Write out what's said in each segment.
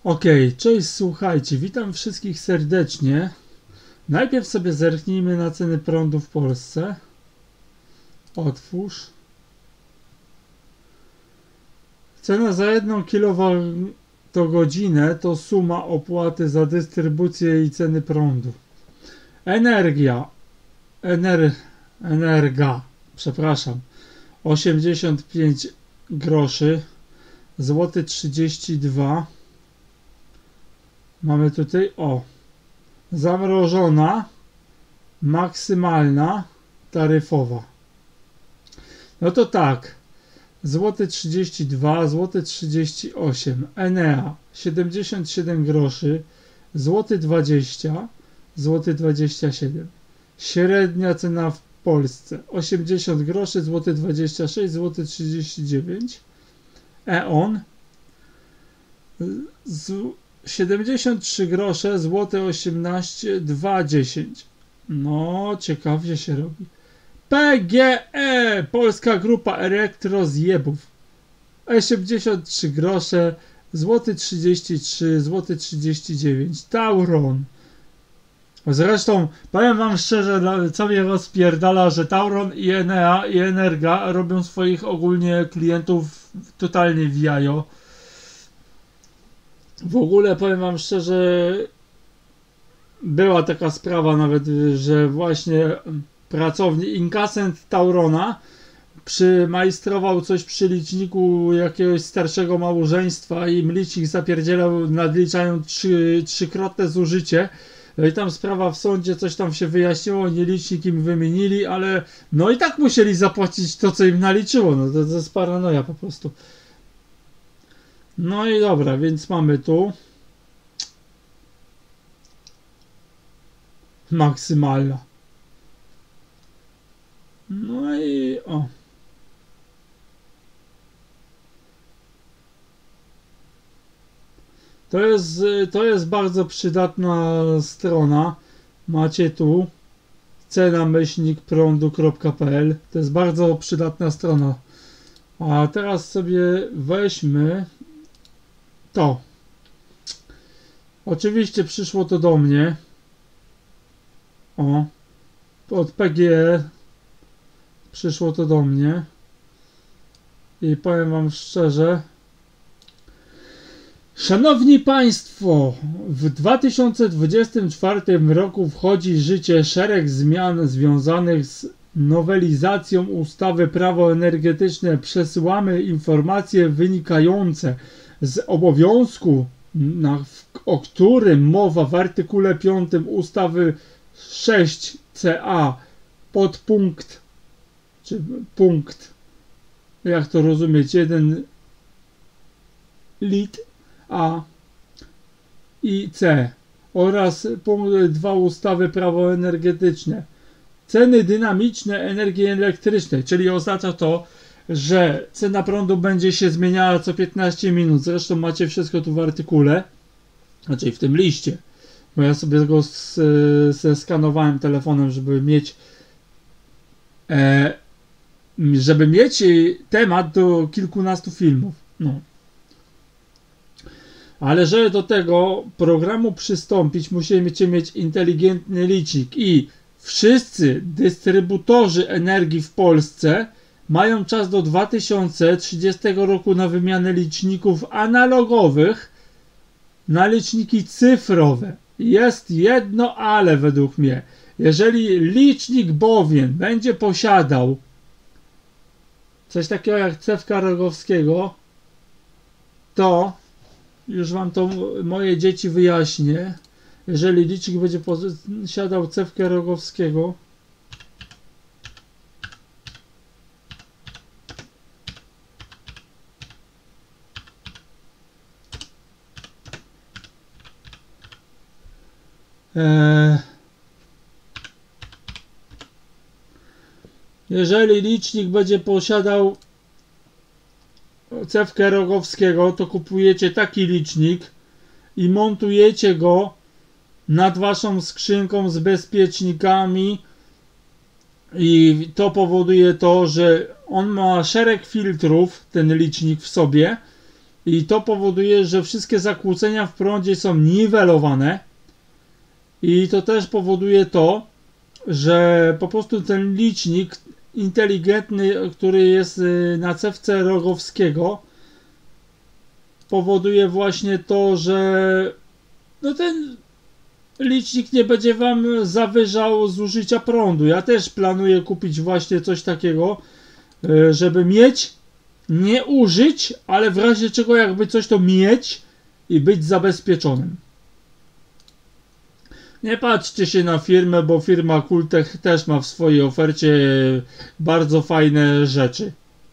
Okej, cześć, słuchajcie, witam wszystkich serdecznie. Najpierw sobie zerknijmy na ceny prądu w Polsce. Otwórz. Cena za 1 kWh to suma opłaty za dystrybucję i ceny prądu. Energa, przepraszam, 85 groszy, złoty 32. Mamy tutaj zamrożona, maksymalna, taryfowa. No to tak, złoty 32, złoty 38, Enea 77 groszy, złoty 20, złoty 27. Średnia cena w Polsce 80 groszy, złoty 26, złoty 39. E.ON 73 grosze, złote 18, 2,10. No, ciekawie się robi. PGE, Polska Grupa Elektrozjebów. 83 grosze, złoty 33, złoty 39. Tauron. Zresztą, powiem wam szczerze, co mnie rozpierdala, że Tauron i Enea i Energa robią swoich ogólnie klientów totalnie w jajo. W ogóle powiem wam szczerze, była taka sprawa nawet, że właśnie pracownik, inkasent Taurona przymajstrował coś przy liczniku jakiegoś starszego małżeństwa i im licznik zapierdzielał, nadliczając trzykrotne zużycie. No i tam sprawa w sądzie, coś tam się wyjaśniło, nie licznik im wymienili, ale no i tak musieli zapłacić to, co im naliczyło. No to jest paranoja po prostu. No i dobra, więc mamy tu maksymalna. No i To jest bardzo przydatna strona. Macie tu cena-prądu.pl. To jest bardzo przydatna strona. A teraz sobie weźmy to. Oczywiście przyszło to do mnie. Od PGE przyszło to do mnie. I powiem wam szczerze. Szanowni Państwo, w 2024 roku wchodzi w życie szereg zmian związanych z nowelizacją ustawy Prawo energetyczne. Przesyłamy informacje wynikające z obowiązku, o którym mowa w artykule 5 ustawy 6CA podpunkt, czy punkt, jak to rozumieć, 1 lit A i C oraz punkt 2 ustawy Prawo energetyczne. Ceny dynamiczne energii elektrycznej, czyli oznacza to, że cena prądu będzie się zmieniała co 15 minut. Zresztą macie wszystko tu w artykule, znaczy w tym liście, bo ja sobie go zeskanowałem telefonem, żeby mieć temat do kilkunastu filmów. No. Ale żeby do tego programu przystąpić, musicie mieć inteligentny licznik i wszyscy dystrybutorzy energii w Polsce mają czas do 2030 roku na wymianę liczników analogowych na liczniki cyfrowe. Jest jedno ale według mnie. Jeżeli licznik bowiem będzie posiadał coś takiego jak cewka Rogowskiego, to już wam to moje dzieci wyjaśnię. Jeżeli licznik będzie posiadał cewkę Rogowskiego, jeżeli licznik będzie posiadał cewkę Rogowskiego, to kupujecie taki licznik i montujecie go nad waszą skrzynką z bezpiecznikami i to powoduje to, że on ma szereg filtrów, ten licznik w sobie, i to powoduje, że wszystkie zakłócenia w prądzie są niwelowane i to też powoduje to, że po prostu ten licznik inteligentny, który jest na cewce Rogowskiego, powoduje właśnie to, że no ten licznik nie będzie wam zawyżał zużycia prądu. Ja też planuję kupić właśnie coś takiego, żeby mieć, nie użyć, ale w razie czego jakby coś to mieć i być zabezpieczonym. Nie patrzcie się na firmę, bo firma Kultech też ma w swojej ofercie bardzo fajne rzeczy.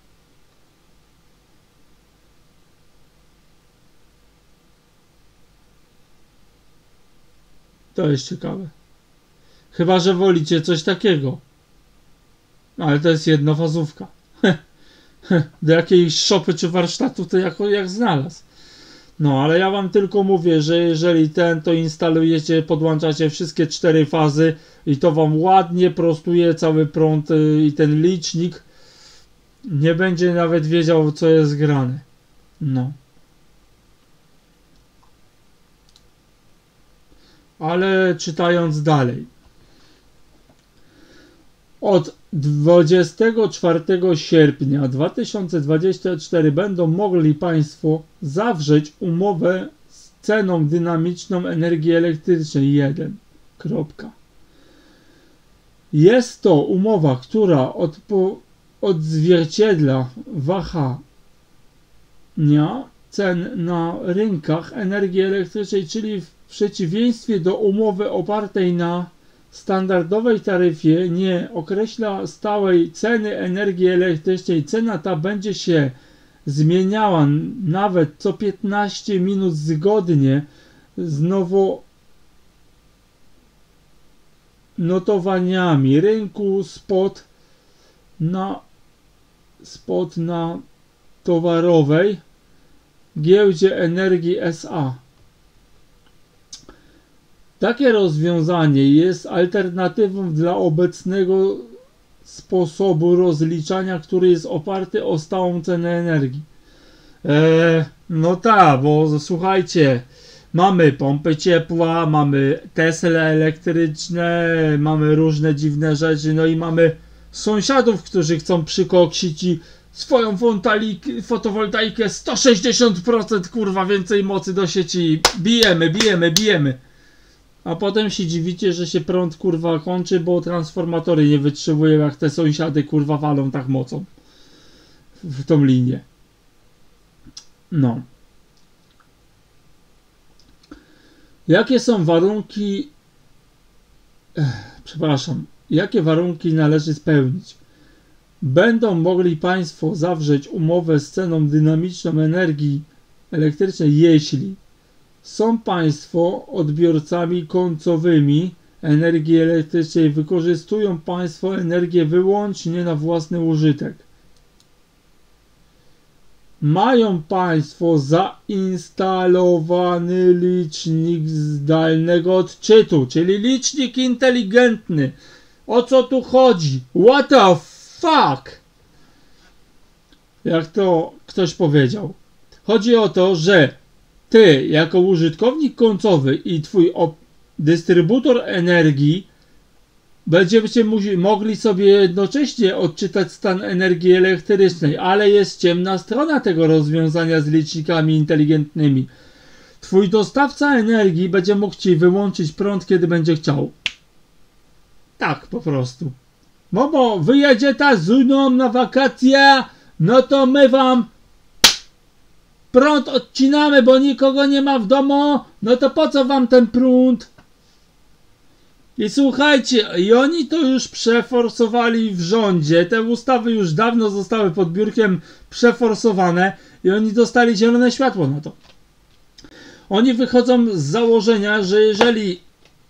To jest ciekawe. Chyba że wolicie coś takiego. Ale to jest jednofazówka. Do jakiejś szopy czy warsztatu to jak znalazł. No, ale ja wam tylko mówię, że jeżeli to instalujecie, podłączacie wszystkie 4 fazy i to wam ładnie prostuje cały prąd i ten licznik nie będzie nawet wiedział, co jest grane. No. Ale czytając dalej. Od 24 sierpnia 2024 będą mogli Państwo zawrzeć umowę z ceną dynamiczną energii elektrycznej 1. Jest to umowa, która odzwierciedla wahania cen na rynkach energii elektrycznej, czyli w przeciwieństwie do umowy opartej na standardowej taryfie nie określa stałej ceny energii elektrycznej. Cena ta będzie się zmieniała nawet co 15 minut zgodnie z notowaniami rynku spot na towarowej giełdzie energii SA. Takie rozwiązanie jest alternatywą dla obecnego sposobu rozliczania, który jest oparty o stałą cenę energii. No tak, bo słuchajcie, mamy pompy ciepła, mamy Tesle elektryczne, mamy różne dziwne rzeczy, no i mamy sąsiadów, którzy chcą przykoksić i swoją fotowoltaikę 160% kurwa więcej mocy do sieci. Bijemy. A potem się dziwicie, że się prąd kurwa kończy, bo transformatory nie wytrzymują, jak te sąsiady kurwa walą tak mocą w tą linię. No. Jakie są warunki... Jakie warunki należy spełnić? Będą mogli Państwo zawrzeć umowę z ceną dynamiczną energii elektrycznej, jeśli są Państwo odbiorcami końcowymi energii elektrycznej, wykorzystują Państwo energię wyłącznie na własny użytek. Mają Państwo zainstalowany licznik zdalnego odczytu, czyli licznik inteligentny. O co tu chodzi? What the fuck? Jak to ktoś powiedział. Chodzi o to, że ty, jako użytkownik końcowy i twój dystrybutor energii będziecie mogli sobie jednocześnie odczytać stan energii elektrycznej, ale jest ciemna strona tego rozwiązania z licznikami inteligentnymi. Twój dostawca energii będzie mógł ci wyłączyć prąd, kiedy będzie chciał. Tak po prostu. Bo wyjedzie ta z Zuną na wakacje, no to my wam prąd odcinamy, bo nikogo nie ma w domu, no to po co wam ten prąd? I słuchajcie, i oni to już przeforsowali w rządzie, te ustawy już dawno zostały pod biurkiem przeforsowane i oni dostali zielone światło na to. Oni wychodzą z założenia, że jeżeli,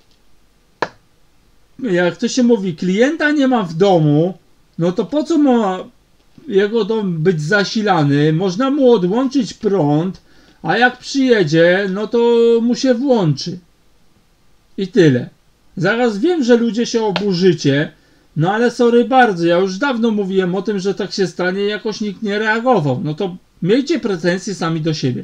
jak to się mówi, klienta nie ma w domu, no to po co ma jego dom być zasilany? Można mu odłączyć prąd, a jak przyjedzie, no to mu się włączy. I tyle. Zaraz wiem, że ludzie się oburzycie, no ale sorry bardzo, ja już dawno mówiłem o tym, że tak się stanie i jakoś nikt nie reagował. No to Miejcie pretensje sami do siebie.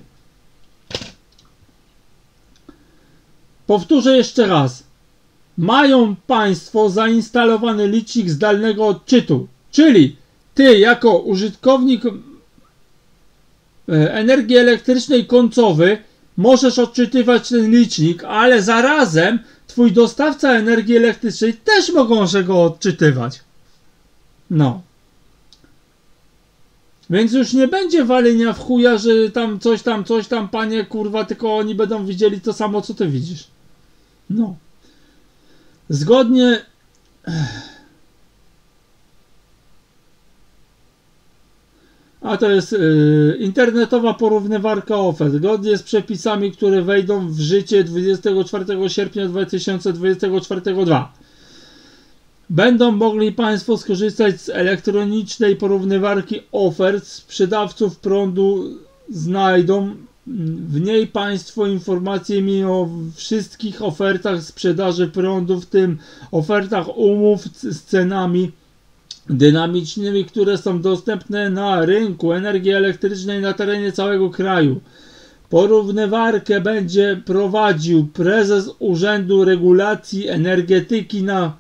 Powtórzę jeszcze raz. Mają Państwo zainstalowany licznik zdalnego odczytu, czyli Ty jako użytkownik energii elektrycznej końcowy możesz odczytywać ten licznik, ale zarazem Twój dostawca energii elektrycznej też może go odczytywać. No. Więc już nie będzie walenia w chuja, że coś tam, panie, kurwa, tylko oni będą widzieli to samo, co ty widzisz. No. Zgodnie... A to jest internetowa porównywarka ofert. Zgodnie z przepisami, które wejdą w życie 24 sierpnia 2024 będą mogli Państwo skorzystać z elektronicznej porównywarki ofert. Sprzedawców prądu znajdą w niej Państwo informacje o wszystkich ofertach sprzedaży prądu, w tym ofertach umów z cenami dynamicznymi, które są dostępne na rynku energii elektrycznej na terenie całego kraju. Porównywarkę będzie prowadził prezes Urzędu Regulacji Energetyki na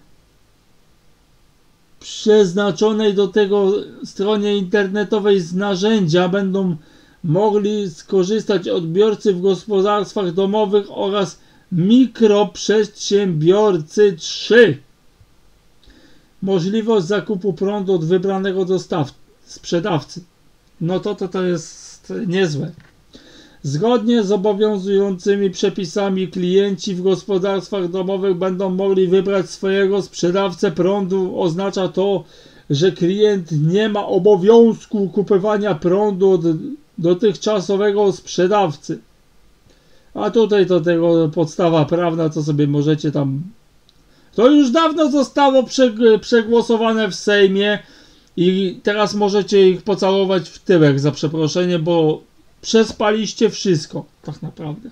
przeznaczonej do tego stronie internetowej. Z narzędzia będą mogli skorzystać odbiorcy w gospodarstwach domowych oraz mikroprzedsiębiorcy. 3. Możliwość zakupu prądu od wybranego sprzedawcy. No to jest niezłe. Zgodnie z obowiązującymi przepisami klienci w gospodarstwach domowych będą mogli wybrać swojego sprzedawcę prądu. Oznacza to, że klient nie ma obowiązku kupowania prądu od dotychczasowego sprzedawcy. A tutaj to tego podstawa prawna, co sobie możecie tam... To już dawno zostało przegłosowane w Sejmie i teraz możecie ich pocałować w tyłek, za przeproszenie, bo przespaliście wszystko, tak naprawdę.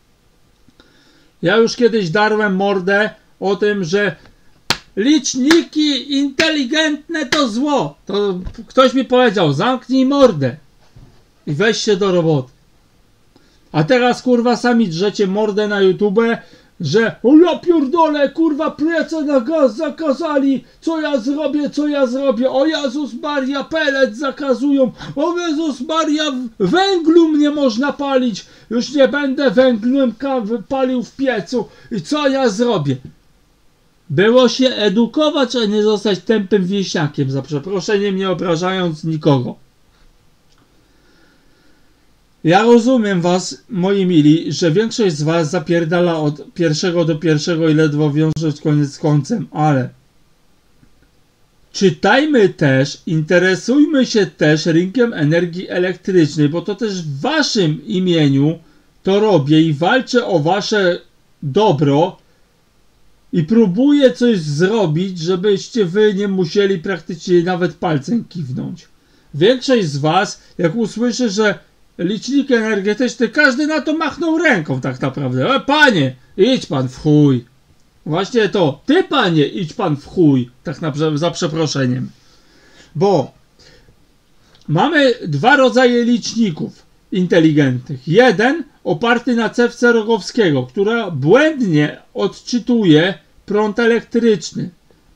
Ja już kiedyś darłem mordę o tym, że liczniki inteligentne to zło. To ktoś mi powiedział, zamknij mordę i weź się do roboty. A teraz, kurwa, sami drzecie mordę na YouTube, że o ja pierdolę, kurwa, piece na gaz zakazali, co ja zrobię, o Jezus Maria, pelet zakazują, o Jezus Maria, węglu mnie można palić, już nie będę węglem palił w piecu i co ja zrobię? Było się edukować, a nie zostać tępym wieśniakiem, za przeproszeniem, nie obrażając nikogo. Ja rozumiem was, moi mili, że większość z was zapierdala od pierwszego do pierwszego i ledwo wiąże koniec z końcem, ale czytajmy też, interesujmy się też rynkiem energii elektrycznej, bo to też w waszym imieniu to robię i walczę o wasze dobro i próbuję coś zrobić, żebyście wy nie musieli praktycznie nawet palcem kiwnąć. Większość z was, jak usłyszy, że licznik energetyczny, każdy na to machnął ręką tak naprawdę. Panie, idź pan w chuj. Właśnie to, ty panie, idź pan w chuj, tak naprawdę, za przeproszeniem. Bo mamy dwa rodzaje liczników inteligentnych. Jeden oparty na cewce Rogowskiego, która błędnie odczytuje prąd elektryczny.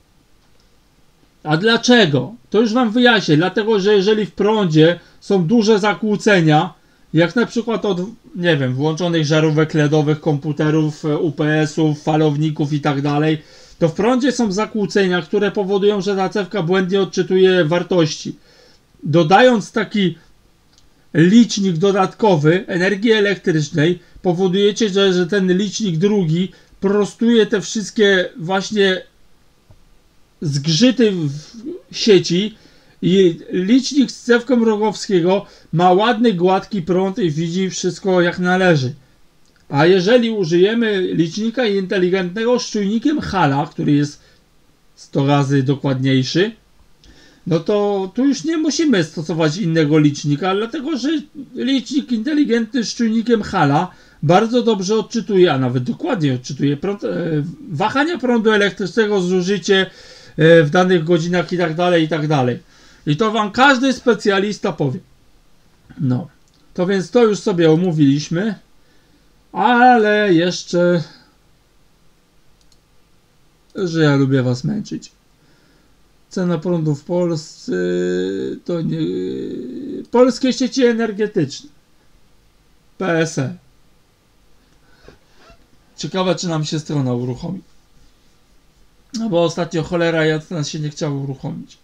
A dlaczego? To już wam wyjaśnię. Dlatego, że jeżeli w prądzie są duże zakłócenia, jak na przykład od, nie wiem, włączonych żarówek LEDowych, komputerów, UPS-ów, falowników i tak dalej, to w prądzie są zakłócenia, które powodują, że ta cewka błędnie odczytuje wartości. Dodając taki licznik dodatkowy energii elektrycznej, powodujecie, że ten licznik drugi prostuje te wszystkie właśnie zgrzyty w sieci i licznik z cewką Rogowskiego ma ładny, gładki prąd i widzi wszystko jak należy. A jeżeli użyjemy licznika inteligentnego z czujnikiem Halla, który jest 100 razy dokładniejszy, no to tu już nie musimy stosować innego licznika, dlatego że licznik inteligentny z czujnikiem Halla bardzo dobrze odczytuje, a nawet dokładnie odczytuje wahania prądu elektrycznego, zużycie w danych godzinach i tak dalej, i tak dalej. I to wam każdy specjalista powie. No, to więc to już sobie omówiliśmy, ale jeszcze, że ja lubię was męczyć. Cena prądu w Polsce to nie... Polskie sieci energetyczne. PSE. Ciekawe, czy nam się strona uruchomi. No bo ostatnio cholera jasna się nie chciało uruchomić.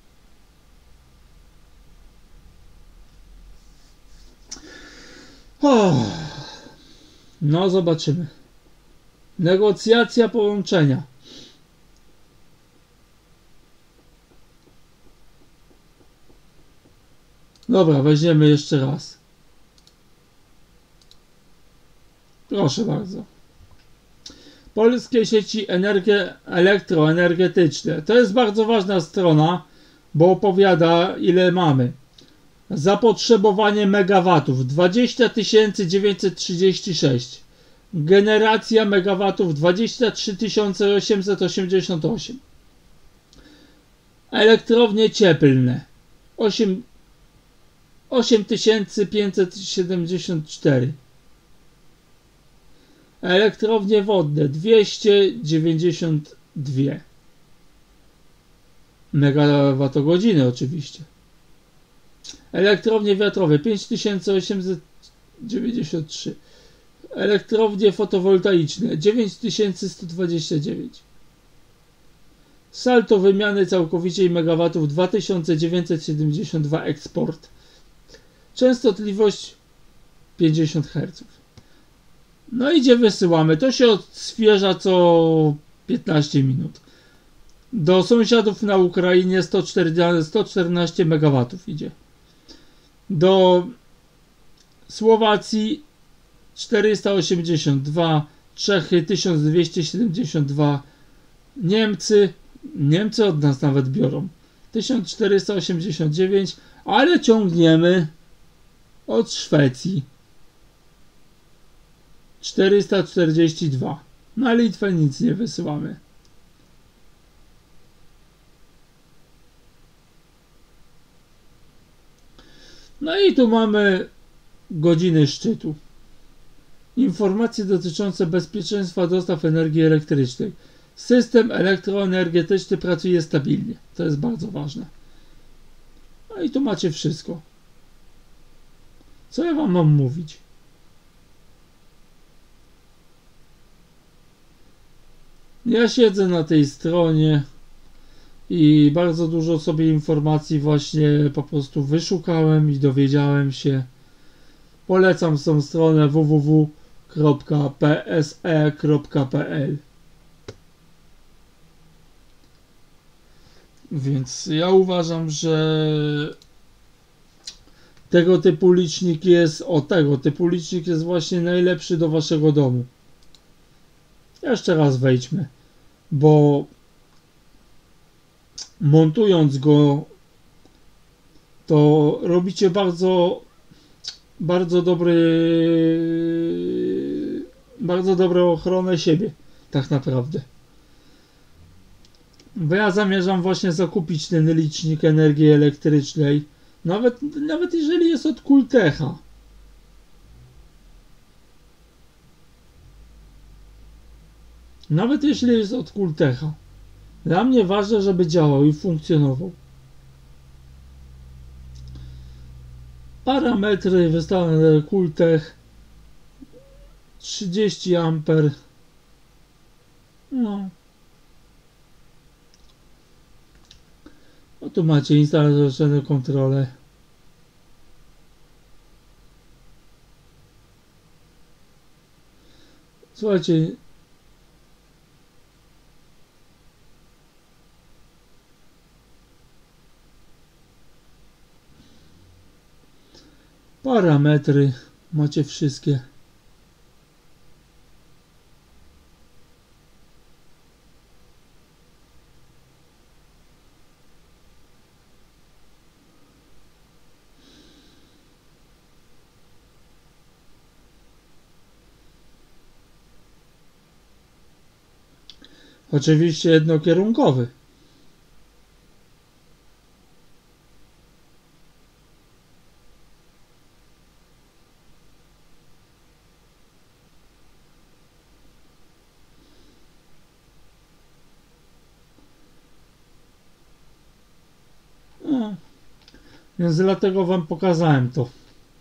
No zobaczymy. Negocjacja połączenia. Dobra, weźmiemy jeszcze raz. Proszę bardzo. Polskie sieci elektroenergetyczne. To jest bardzo ważna strona, bo opowiada, ile mamy. Zapotrzebowanie megawatów 20 936. Generacja megawatów 23 888. Elektrownie cieplne 8574. Elektrownie wodne 292 megawattogodziny oczywiście. Elektrownie wiatrowe 5893. Elektrownie fotowoltaiczne 9129. Salto wymiany całkowitej megawatów 2972 eksport. Częstotliwość 50 Hz. No idzie, wysyłamy. To się odświeża co 15 minut. Do sąsiadów na Ukrainie 114 MW idzie. Do Słowacji 482, Czechy 1272, Niemcy od nas nawet biorą 1489, ale ciągniemy od Szwecji 442. Na Litwę nic nie wysyłamy. No i tu mamy godziny szczytu. Informacje dotyczące bezpieczeństwa dostaw energii elektrycznej. System elektroenergetyczny pracuje stabilnie. To jest bardzo ważne. No i tu macie wszystko. Co ja wam mam mówić? Ja siedzę na tej stronie i bardzo dużo sobie informacji właśnie po prostu wyszukałem i dowiedziałem się. Polecam tą stronę www.pse.pl. Więc ja uważam, że tego typu licznik jest właśnie najlepszy do waszego domu. Jeszcze raz wejdźmy, bo montując go to robicie bardzo dobrą ochronę siebie, tak naprawdę. Bo ja zamierzam właśnie zakupić ten licznik energii elektrycznej, nawet jeżeli jest od Kultecha. Nawet jeśli jest od Kultecha. Dla mnie ważne, żeby działał i funkcjonował. Parametry wystawione Kultech 30 A. No tu macie instalacyjne kontrolę. Słuchajcie, parametry macie wszystkie. Oczywiście jednokierunkowy. Więc dlatego wam pokazałem to.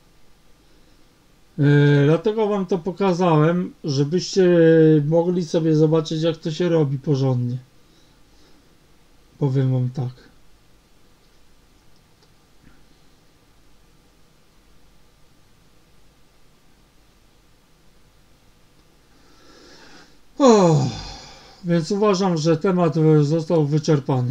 Dlatego wam to pokazałem, żebyście mogli sobie zobaczyć, jak to się robi porządnie. Powiem wam tak. Więc uważam, że temat został wyczerpany.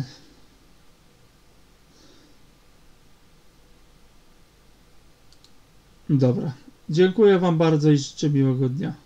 Dobra. Dziękuję wam bardzo i życzę miłego dnia.